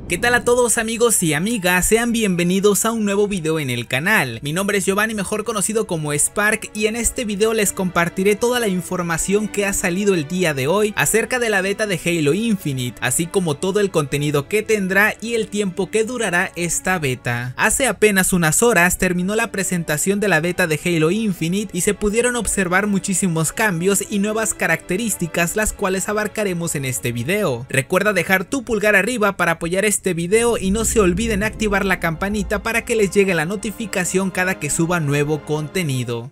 ¿Qué tal a todos amigos y amigas? Sean bienvenidos a un nuevo video en el canal. Mi nombre es Giovanni, mejor conocido como Spark, y en este video les compartiré toda la información que ha salido el día de hoy acerca de la beta de Halo Infinite, así como todo el contenido que tendrá y el tiempo que durará esta beta. Hace apenas unas horas terminó la presentación de la beta de Halo Infinite y se pudieron observar muchísimos cambios y nuevas características, las cuales abarcaremos en este video. Recuerda dejar tu pulgar arriba para apoyar este video y no se olviden activar la campanita para que les llegue la notificación cada que suba nuevo contenido.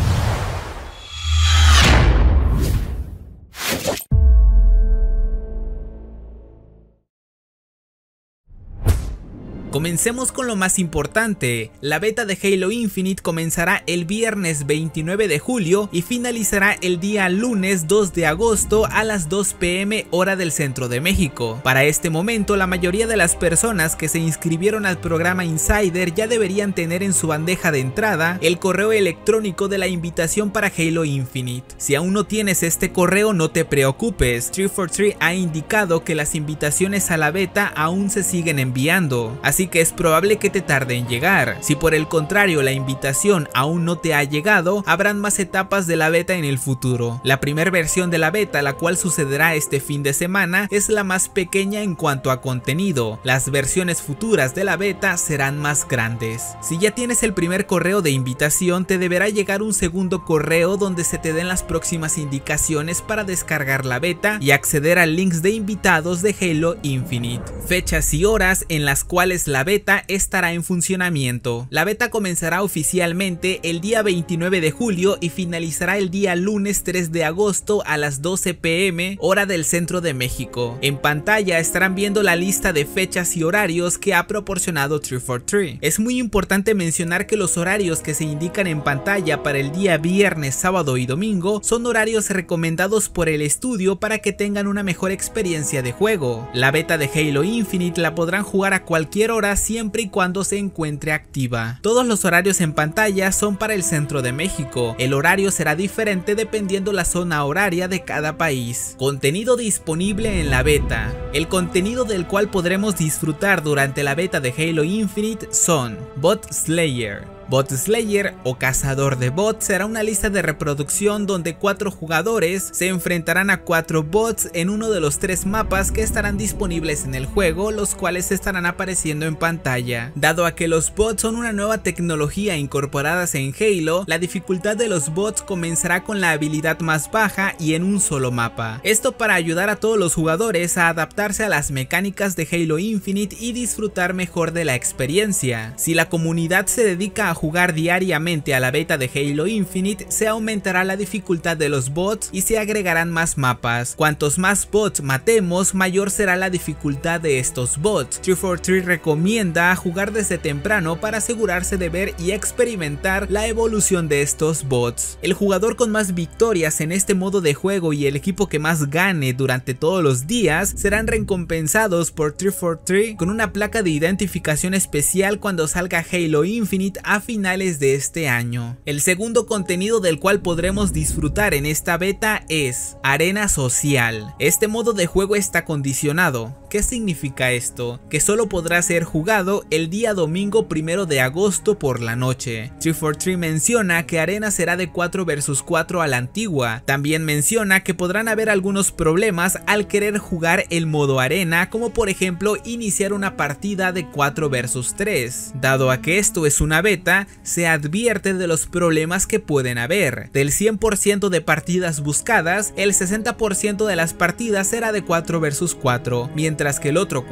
Comencemos con lo más importante. La beta de Halo Infinite comenzará el viernes 29 de julio y finalizará el día lunes 2 de agosto a las 2 p.m. hora del centro de México. Para este momento, la mayoría de las personas que se inscribieron al programa Insider ya deberían tener en su bandeja de entrada el correo electrónico de la invitación para Halo Infinite. Si aún no tienes este correo, no te preocupes. 343 ha indicado que las invitaciones a la beta aún se siguen enviando, así que es probable que te tarde en llegar. Si por el contrario la invitación aún no te ha llegado, habrán más etapas de la beta en el futuro. La primera versión de la beta, la cual sucederá este fin de semana, es la más pequeña en cuanto a contenido. Las versiones futuras de la beta serán más grandes. Si ya tienes el primer correo de invitación, te deberá llegar un segundo correo donde se te den las próximas indicaciones para descargar la beta y acceder a links de invitados de Halo Infinite, fechas y horas en las cuales la beta estará en funcionamiento. La beta comenzará oficialmente el día 29 de julio y finalizará el día lunes 3 de agosto a las 12 p.m. hora del centro de México. En pantalla estarán viendo la lista de fechas y horarios que ha proporcionado 343. Es muy importante mencionar que los horarios que se indican en pantalla para el día viernes, sábado y domingo son horarios recomendados por el estudio para que tengan una mejor experiencia de juego. La beta de Halo Infinite la podrán jugar a cualquier hora siempre y cuando se encuentre activa. Todos los horarios en pantalla son para el centro de México. El horario será diferente dependiendo la zona horaria de cada país. Contenido disponible en la beta. El contenido del cual podremos disfrutar durante la beta de Halo Infinite son Bot Slayer. Bot Slayer o Cazador de Bots será una lista de reproducción donde 4 jugadores se enfrentarán a 4 bots en uno de los 3 mapas que estarán disponibles en el juego, los cuales estarán apareciendo en pantalla. Dado a que los bots son una nueva tecnología incorporadas en Halo, la dificultad de los bots comenzará con la habilidad más baja y en un solo mapa. Esto para ayudar a todos los jugadores a adaptarse a las mecánicas de Halo Infinite y disfrutar mejor de la experiencia. Si la comunidad se dedica a jugar diariamente a la beta de Halo Infinite, se aumentará la dificultad de los bots y se agregarán más mapas. Cuantos más bots matemos, mayor será la dificultad de estos bots. 343 recomienda jugar desde temprano para asegurarse de ver y experimentar la evolución de estos bots. El jugador con más victorias en este modo de juego y el equipo que más gane durante todos los días serán recompensados por 343 con una placa de identificación especial cuando salga Halo Infinite a finales de este año. El segundo contenido del cual podremos disfrutar en esta beta es Arena Social. Este modo de juego está condicionado. ¿Qué significa esto? Que solo podrá ser jugado el día domingo 1 de agosto por la noche. 343 menciona que Arena será de 4 vs 4 a la antigua. También menciona que podrán haber algunos problemas al querer jugar el modo Arena, como por ejemplo iniciar una partida de 4 vs 3. Dado a que esto es una beta, se advierte de los problemas que pueden haber. Del 100% de partidas buscadas, el 60% de las partidas será de 4 vs 4, mientras que el otro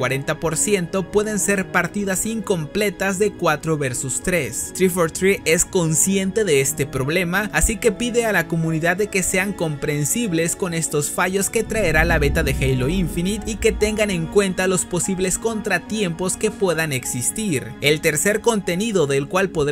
40% pueden ser partidas incompletas de 4 vs 3. 343 es consciente de este problema, así que pide a la comunidad de que sean comprensibles con estos fallos que traerá la beta de Halo Infinite y que tengan en cuenta los posibles contratiempos que puedan existir. El tercer contenido del cual podremos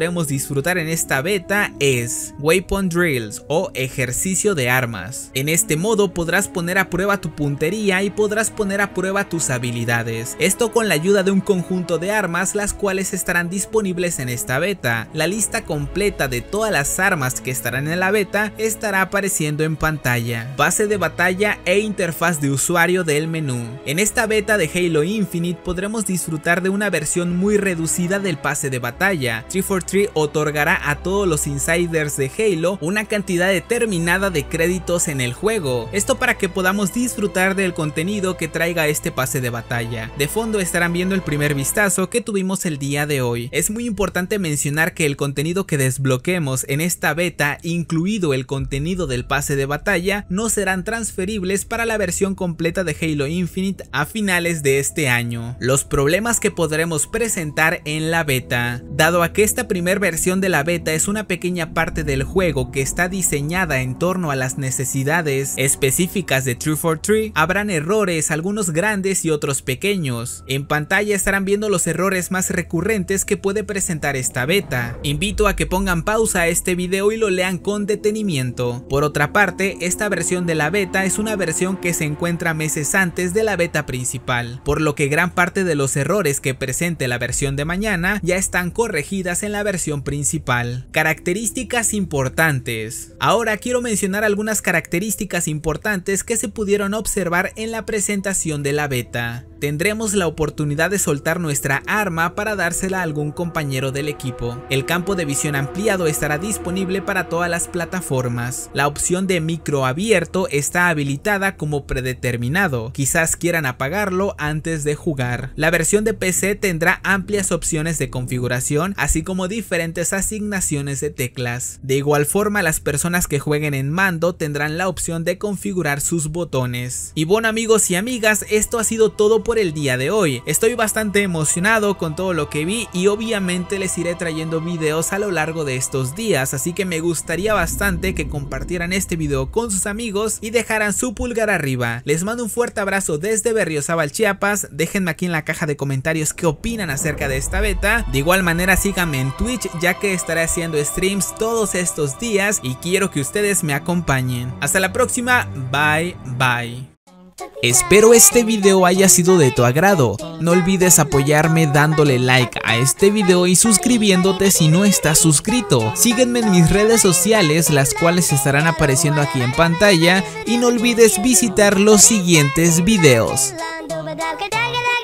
podremos disfrutar en esta beta es Weapon Drills o ejercicio de armas. En este modo podrás poner a prueba tu puntería y podrás poner a prueba tus habilidades. Esto con la ayuda de un conjunto de armas, las cuales estarán disponibles en esta beta. La lista completa de todas las armas que estarán en la beta estará apareciendo en pantalla. Pase de batalla e interfaz de usuario del menú. En esta beta de Halo Infinite podremos disfrutar de una versión muy reducida del pase de batalla. 343 otorgará a todos los insiders de Halo una cantidad determinada de créditos en el juego. Esto para que podamos disfrutar del contenido que traiga este pase de batalla. De fondo estarán viendo el primer vistazo que tuvimos el día de hoy. Es muy importante mencionar que el contenido que desbloqueemos en esta beta, incluido el contenido del pase de batalla, no serán transferibles para la versión completa de Halo Infinite a finales de este año. Los problemas que podremos presentar en la beta. Dado a que esta primera versión de la beta es una pequeña parte del juego que está diseñada en torno a las necesidades específicas de 343, habrán errores, algunos grandes y otros pequeños. En pantalla estarán viendo los errores más recurrentes que puede presentar esta beta. Invito a que pongan pausa a este video y lo lean con detenimiento. Por otra parte, esta versión de la beta es una versión que se encuentra meses antes de la beta principal, por lo que gran parte de los errores que presente la versión de mañana ya están corregidas en la versión principal. Características importantes. Ahora quiero mencionar algunas características importantes que se pudieron observar en la presentación de la beta. Tendremos la oportunidad de soltar nuestra arma para dársela a algún compañero del equipo. El campo de visión ampliado estará disponible para todas las plataformas. La opción de micro abierto está habilitada como predeterminado. Quizás quieran apagarlo antes de jugar. La versión de PC tendrá amplias opciones de configuración, así como diferentes asignaciones de teclas. De igual forma, las personas que jueguen en mando tendrán la opción de configurar sus botones. Y bueno, amigos y amigas, esto ha sido todo por el día de hoy. Estoy bastante emocionado con todo lo que vi y obviamente les iré trayendo videos a lo largo de estos días, así que me gustaría bastante que compartieran este video con sus amigos y dejaran su pulgar arriba. Les mando un fuerte abrazo desde Berriozábal, Chiapas. Déjenme aquí en la caja de comentarios qué opinan acerca de esta beta. De igual manera síganme en Twitch, ya que estaré haciendo streams todos estos días y quiero que ustedes me acompañen. Hasta la próxima, bye bye. Espero este video haya sido de tu agrado. No olvides apoyarme dándole like a este video y suscribiéndote si no estás suscrito. Sígueme en mis redes sociales, las cuales estarán apareciendo aquí en pantalla, y no olvides visitar los siguientes videos.